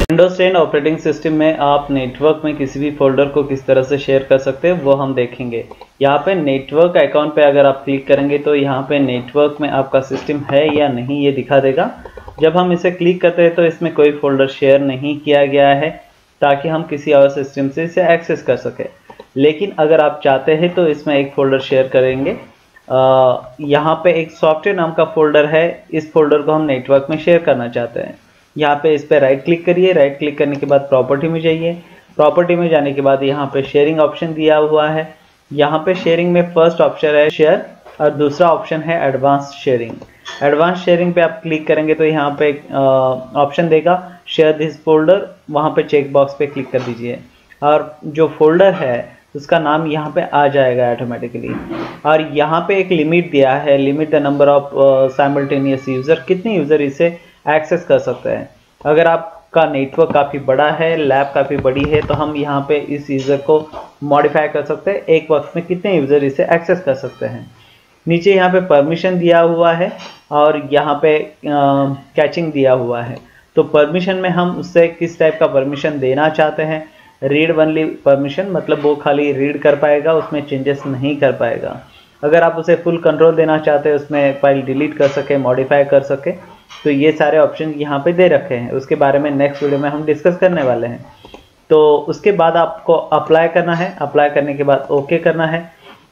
Windows 10 operating system में आप network में किसी भी फोल्डर को किस तरह से शेयर कर सकते हैं वो हम देखेंगे। यहाँ पे नेटवर्क आइकॉन पे अगर आप क्लिक करेंगे तो यहाँ पे नेटवर्क में आपका सिस्टम है या नहीं ये दिखा देगा। जब हम इसे क्लिक करते हैं तो इसमें कोई फोल्डर शेयर नहीं किया गया है ताकि हम किसी और सिस्टम से इसे एक्सेस कर सके। लेकिन अगर आप चाहते हैं तो इसमें एक फोल्डर शेयर करेंगे। यहाँ पे एक सॉफ्टवेयर नाम का फोल्डर है, इस फोल्डर को हम नेटवर्क में शेयर करना चाहते हैं। यहाँ पे इस पर राइट क्लिक करिए। राइट क्लिक करने के बाद प्रॉपर्टी में जाइए। प्रॉपर्टी में जाने के बाद यहाँ पे शेयरिंग ऑप्शन दिया हुआ है। यहाँ पे शेयरिंग में फर्स्ट ऑप्शन है शेयर और दूसरा ऑप्शन है एडवांस शेयरिंग। एडवांस शेयरिंग पे आप क्लिक करेंगे तो यहाँ पे ऑप्शन देगा शेयर दिस फोल्डर, वहाँ पे चेक बॉक्स पे क्लिक कर दीजिए और जो फोल्डर है उसका नाम यहाँ पे आ जाएगा ऑटोमेटिकली। और यहाँ पे एक लिमिट दिया है, limit the number of simultaneous user, कितने यूज़र इसे एक्सेस कर सकते हैं। अगर आपका नेटवर्क काफ़ी बड़ा है, लैब काफ़ी बड़ी है, तो हम यहाँ पे इस यूज़र को मॉडिफाई कर सकते हैं, एक वक्त में कितने यूज़र इसे एक्सेस कर सकते हैं। नीचे यहाँ पे परमिशन दिया हुआ है और यहाँ पे कैचिंग दिया हुआ है। तो परमिशन में हम उससे किस टाइप का परमिशन देना चाहते हैं। रीड ओनली परमिशन, मतलब वो खाली रीड कर पाएगा, उसमें चेंजेस नहीं कर पाएगा। अगर आप उसे फुल कंट्रोल देना चाहते हैं, उसमें फाइल डिलीट कर सके, मॉडिफाई कर सके, तो ये सारे ऑप्शन यहाँ पे दे रखे हैं। उसके बारे में नेक्स्ट वीडियो में हम डिस्कस करने वाले हैं। तो उसके बाद आपको अप्लाई करना है। अप्लाई करने के बाद ओके करना है।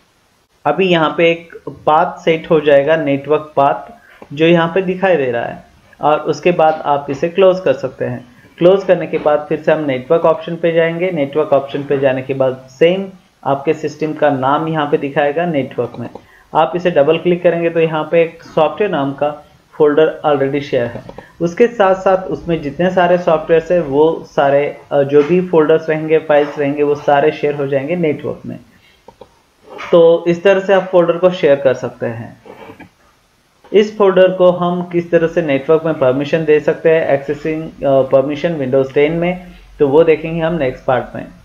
अभी यहाँ पे एक पाथ सेट हो जाएगा, नेटवर्क पाथ, जो यहाँ पे दिखाई दे रहा है, और उसके बाद आप इसे क्लोज कर सकते हैं। क्लोज करने के बाद फिर से हम नेटवर्क ऑप्शन पे जाएंगे। नेटवर्क ऑप्शन पे जाने के बाद सेम आपके सिस्टम का नाम यहाँ पे दिखाएगा नेटवर्क में। आप इसे डबल क्लिक करेंगे तो यहाँ पे एक सॉफ्टवेयर नाम का फोल्डर ऑलरेडी शेयर है। उसके साथ साथ उसमें जितने सारे सॉफ्टवेयर है वो सारे जो भी फोल्डर्स रहेंगे, फाइल्स रहेंगे, वो सारे शेयर हो जाएंगे नेटवर्क में। तो इस तरह से आप फोल्डर को शेयर कर सकते हैं। इस फोल्डर को हम किस तरह से नेटवर्क में परमिशन दे सकते हैं, एक्सेसिंग परमिशन विंडोज 10 में, तो वो देखेंगे हम नेक्स्ट पार्ट में।